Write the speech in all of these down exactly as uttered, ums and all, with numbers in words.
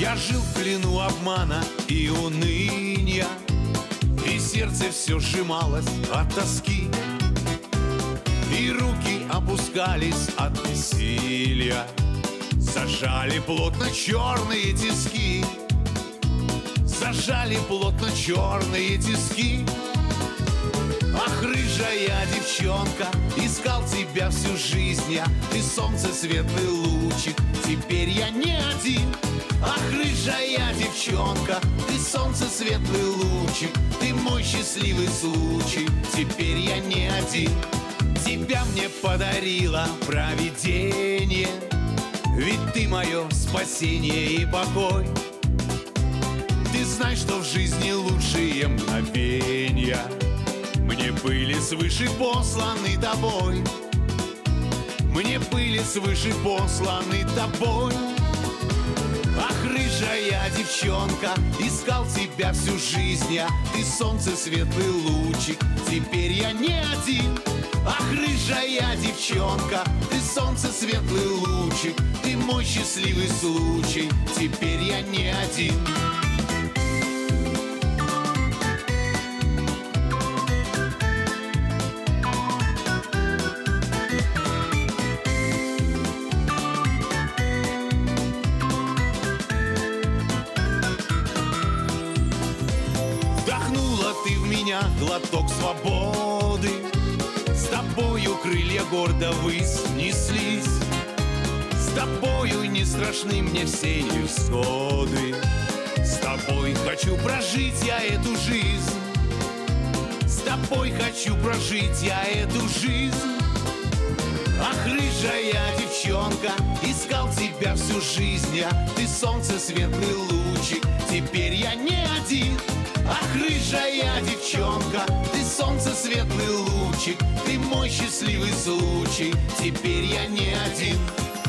Я жил в плену обмана и уныния, и сердце все сжималось от тоски, и руки опускались от бессилия, зажали плотно черные тиски, зажали плотно черные тиски. Ах, рыжая девчонка, искал тебя всю жизнь я, ты солнце, светлый лучик, теперь я не один. Ах, рыжая девчонка, ты солнце, светлый лучик, ты мой счастливый случай, теперь я не один. Тебя мне подарило провидение, ведь ты мое спасение и покой. Ты знаешь, что в жизни лучшие мгновения мне были свыше посланы тобой, мне были свыше посланы тобой. Ах, рыжая девчонка, искал тебя всю жизнь я, ты солнце, светлый лучик, теперь я не один. Ах, рыжая девчонка, ты солнце, светлый лучик, ты мой счастливый случай, теперь я не один. Вдохнула ты в меня глоток свободы, с тобою крылья гордо ввысь неслись, с тобою не страшны мне все невзгоды, с тобой хочу прожить я эту жизнь, с тобой хочу прожить я эту жизнь. Ах, рыжая девчонка, искал тебя всю жизнь я, ты солнце, светлый лучик, теперь я не один. Ах, рыжая девчонка, ты солнце, светлый лучик, ты мой счастливый случай, теперь я не один.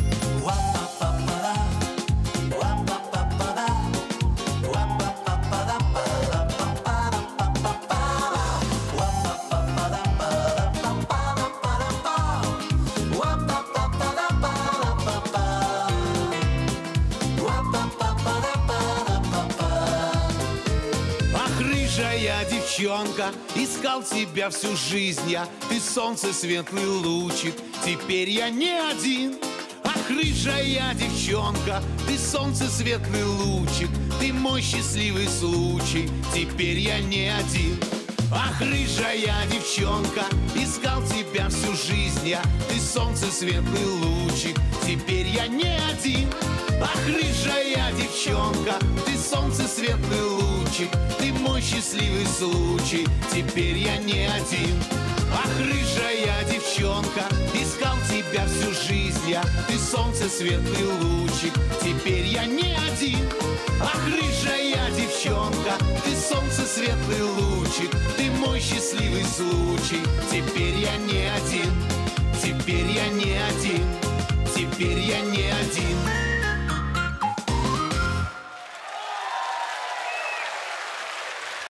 Рыжая девчонка, искал тебя всю жизнь я, ты солнце, светлый лучик, теперь я не один. Ах, рыжая девчонка, ты солнце, светлый лучик, ты мой счастливый случай, теперь я не один. Ах, рыжая девчонка, искал тебя всю жизнь я, ты солнце, светлый лучик, теперь я не один. Ах, рыжая девчонка, ты солнце, светлый лучик, ты мой счастливый случай, теперь я не один. Ах, рыжая девчонка, искал тебя всю жизнь я, ты солнце, светлый лучик, теперь я не один. Ах, рыжая девчонка, ты солнце, светлый лучик, ты мой счастливый случай, теперь я не один, теперь я не один, теперь я не один.